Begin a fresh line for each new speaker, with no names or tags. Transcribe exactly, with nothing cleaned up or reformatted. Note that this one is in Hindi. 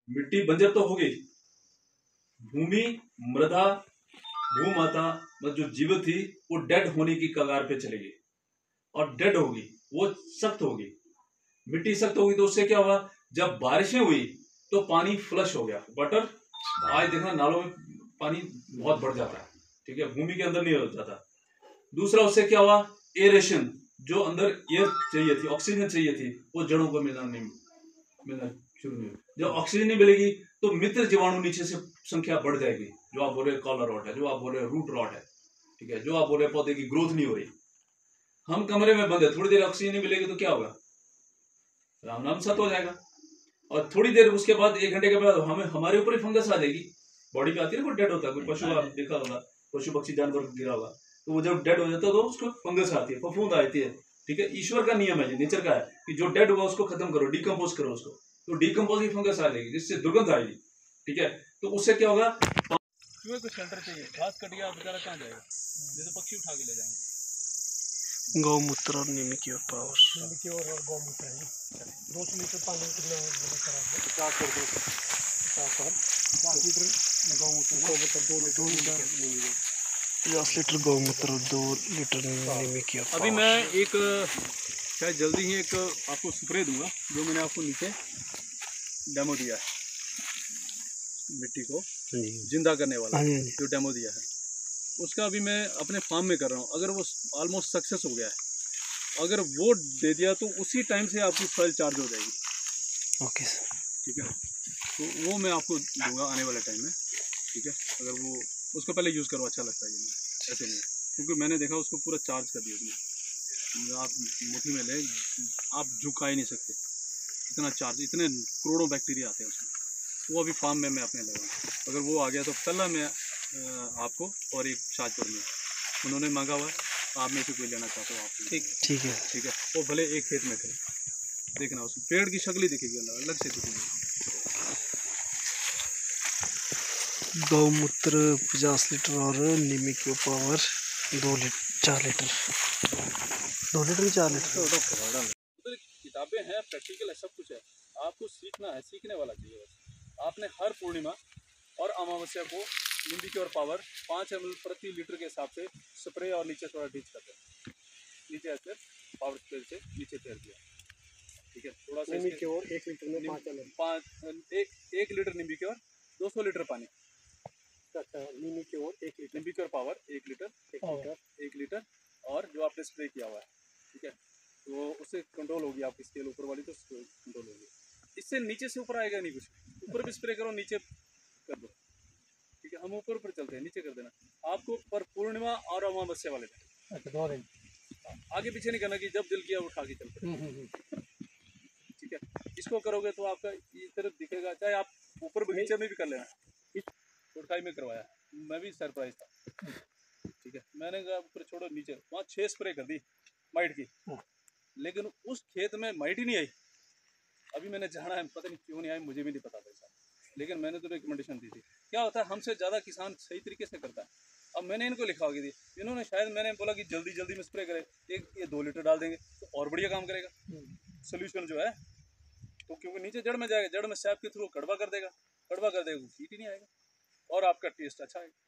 मिट्टी बंजर तो हो गई, भूमि मृदा भूमाता मतलब जो जीवित थी वो डेड होने की कगार पे चलेगी और डेड होगी, वो सख्त होगी। मिट्टी सख्त होगी तो उससे क्या हुआ, जब बारिशें हुई तो पानी फ्लश हो गया। वाटर आज देखना नालों में पानी बहुत बढ़ जाता है, ठीक है, भूमि के अंदर नहीं हो जाता। दूसरा उससे क्या हुआ, एरेशन, जो अंदर एयर चाहिए थी, ऑक्सीजन चाहिए थी, वो जड़ों को मिलना नहीं मिलना शुरू नहीं हुई। जब ऑक्सीजन नहीं मिलेगी तो मित्र जीवाणु नीचे से संख्या बढ़ जाएगी, जो आप बोल रहे कॉलर रॉट है, जो आप बोल रहे रूट रॉट है, ठीक है, जो आप बोल रहे पौधे की ग्रोथ नहीं हो रही। हम कमरे में बंद है, थोड़ी देर ऑक्सीजन नहीं मिलेगी तो क्या होगा, राम नाम सत हो जाएगा। और थोड़ी देर उसके बाद एक घंटे के बाद हमें हमारे ऊपर ही फंगस आ जाएगी, बॉडी पे आती है ना, कोई डेड होता है, कोई पशु आप देखा होगा, पशु पक्षी जानवर गिरा होगा, तो वो जब डेड हो जाता है तो उसको फंगस आती है, फफूंद आती है, ठीक है। ईश्वर का नियम है, नेचर का है कि जो डेड हुआ उसको खत्म करो, डिकम्पोज करो उसको, तो डिकम्पोज की फंगस आ जाएगी जिससे दुर्गंध आएगी, ठीक है। तो उससे क्या होगा, चूहे को शेल्टर चाहिए, घास कट गया बेचारा कहाँ जाएगा, जैसे पक्षी उठा के ले जाएंगे।
गौमूत्र और नीम की पावर,
नीम की और गौमूत्र है, दो सौ लीटर पानी कितना पचास कर दो, पचास और पचास लीटर गौमूत्र, गौमूत्र दो लीटर दो लीटर
पचास लीटर गौमूत्र दो लीटर नीम की पावर।
अभी मैं एक शायद जल्दी ही एक आपको स्प्रे दूंगा, जो मैंने आपको नीचे डेमो दिया है, मिट्टी को जिंदा करने वाला जो डेमो दिया है, उसका अभी मैं अपने फार्म में कर रहा हूँ। अगर वो ऑलमोस्ट सक्सेस हो गया है, अगर वो दे दिया तो उसी टाइम से आपकी सॉइल चार्ज हो जाएगी।
ओके सर,
ठीक है, तो वो मैं आपको दूंगा आने वाले टाइम में, ठीक है। अगर वो उसको पहले यूज़ करो, अच्छा लगता है ये, ऐसे नहीं, क्योंकि मैंने देखा उसको पूरा चार्ज कर दिया उसने, आप मुट्ठी में ले, आप झुका ही नहीं सकते, इतना चार्ज, इतने करोड़ों बैक्टीरिया आते हैं उसमें। वो अभी फार्म में मैं अपने लगाऊँ, अगर वो आ गया तो पहला मैं आपको और एक शाहजपुर में उन्होंने मांगा हुआ है, आप में से कोई लेना चाहते हो आप, ठीक
ठीक है
ठीक है। वो भले एक खेत में करें, देखना उसमें पेड़ की शक्ल ही दिखेगी, अलग अलग से दिखेगी।
गौमूत्र पचास लीटर और नीम की पावर दो लीटर चार लीटर दो लीटर चार लीटर।
किताबें हैं, प्रैक्टिकल है, सब कुछ है, आपको सीखना है, सीखने वाला चाहिए बस। आपने हर पूर्णिमा और अमावस्या को नीम की और पावर पाँच एम एल प्रति लीटर के हिसाब से स्प्रे और नीचे थोड़ा डीच करते हैं, नीचे ऐसे पावर स्प्रे से नीचे तैर दिया, ठीक है। थोड़ा सा
नीम की और एक लीटर में पाँच एम एल
पाँच एक एक लीटर नीम की और दो सौ लीटर पानी।
अच्छा, नीम की और एक लीटर,
नीम की और पावर एक लीटर
एक लीटर
एक लीटर और जो आपने स्प्रे किया हुआ है, ठीक है, तो उससे कंट्रोल होगी आपकी स्केल ऊपर वाली, तो कंट्रोल होगी। इससे नीचे से ऊपर आएगा नहीं कुछ, ऊपर भी स्प्रे करो, नीचे कर दो, ठीक है। हम ऊपर ऊपर चलते हैं, नीचे कर देना आपको पर पूर्णिमा और अमावस्या वाले दिन।
अच्छा, दो दिन
आगे पीछे नहीं करना कि जब दिल किया उठा के चलते, ठीक है। इसको करोगे तो आपका इस तरफ दिखेगा, चाहे आप ऊपर बगीचे में भी कर लेना। कोटखाई में करवाया, मैं भी सरप्राइज था, ठीक है। मैंने कहा ऊपर छोड़ो, नीचे वहाँ छः स्प्रे कर दी माइट की, लेकिन उस खेत में माइट ही नहीं आई। अभी मैंने जाना है, पता नहीं क्यों नहीं आई, मुझे भी नहीं पता था ऐसा, लेकिन मैंने तो रिकमेंडेशन दी थी। क्या होता है, हमसे ज़्यादा किसान सही तरीके से करता है। अब मैंने इनको लिखा होगी दी, इन्होंने शायद, मैंने बोला कि जल्दी जल्दी में स्प्रे करें, एक ये दो लीटर डाल देंगे तो और बढ़िया काम करेगा सोल्यूशन जो है, तो क्योंकि नीचे जड़ में जाएगा, जड़ में सैप के थ्रू कड़वा कर देगा, कड़वा कर देगा, हीट ही नहीं आएगा और आपका टेस्ट अच्छा है।